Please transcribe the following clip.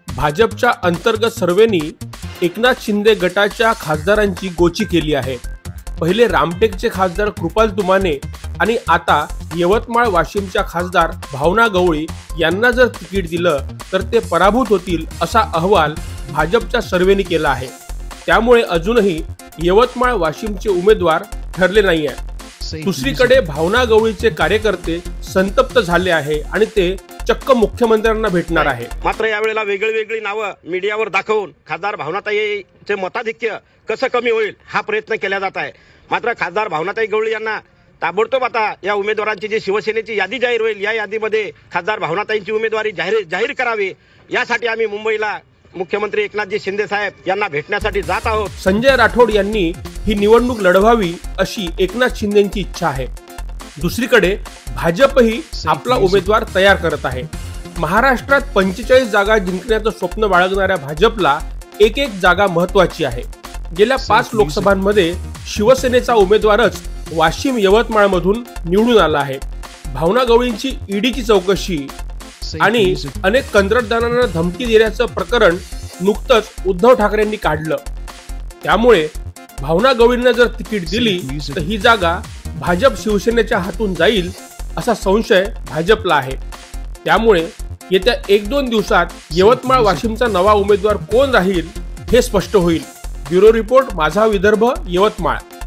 भाजपच्या अंतर्गत सर्वेनी एकनाथ शिंदे गटाच्या खासदारांची गोची केली आहे। पहिले रामटेकचे खासदार कृपाल तुमाने आणि आता यवतमाळ वाशिमच्या खासदार भावना गवळी यांना जर तिकीट दिलं तर ते पराभूत होतील असा अहवाल भाजपच्या सर्वेनी केला आहे। त्यामुळे अजूनही यवतमाळ वाशिमचे उमेदवार ठरले नाही आहे। दुसरीकडे भावना गवळीचे कार्यकर्ते संतप्त झाले आहे आणि ते चक्क मुख्यमंत्र्यांना भेटणार आहे। मात्र यावेळेला वेगळी नावं मीडियावर दाखवून खासदार भावनाताईचे मताधिक्य कसं कमी होईल हा प्रयत्न केला जात आहे। मात्र खासदार भावनाताई गवळी यांना ताबडतोब आता या उमेदवारांची जी शिवसेनेची यादी जाहीर होईल या यादीमध्ये खासदार भावनाताईंची उमेदवारी जाहीर करावी यासाठी आम्ही मुंबईला मुख्यमंत्री एकनाथजी शिंदे साहेब यांना भेटण्यासाठी जात आहोत। संजय राठोड यांनी ही निवडणूक लढवावी अशी एकनाथ शिंदेंची इच्छा आहे। दुसरीकडे भाजपही आपला उमेदवार तयार करत आहे। महाराष्ट्रात 45 जागा जिंकण्याचं स्वप्न बाळगणाऱ्या भाजपला एक जागा महत्त्वाची आहे। गेल्या 5 लोकसभांमध्ये शिवसेनेचा उमेदवारच वाशिम यवतमाळ मधून निवडून आला आहे। भावना गवळींची ईडीची चौकशी आणि अनेक कंत्राटदारांना धमकी देण्याचं प्रकरण नुकतंच उद्धव ठाकरेंनी काढलं। त्यामुळे भावना गवळींना जर तिकीट दिली तर ही जागा भाजप शिवसेनेच्या हातून जाईल असा संशय भाजपला आहे। त्यामुळे येत्या 1-2 दिवसात यवतमाळ वाशिमचा नवा उमेदवार कोण राहील हे स्पष्ट होईल। ब्युरो रिपोर्ट, माझा विदर्भ, यवतमाळ।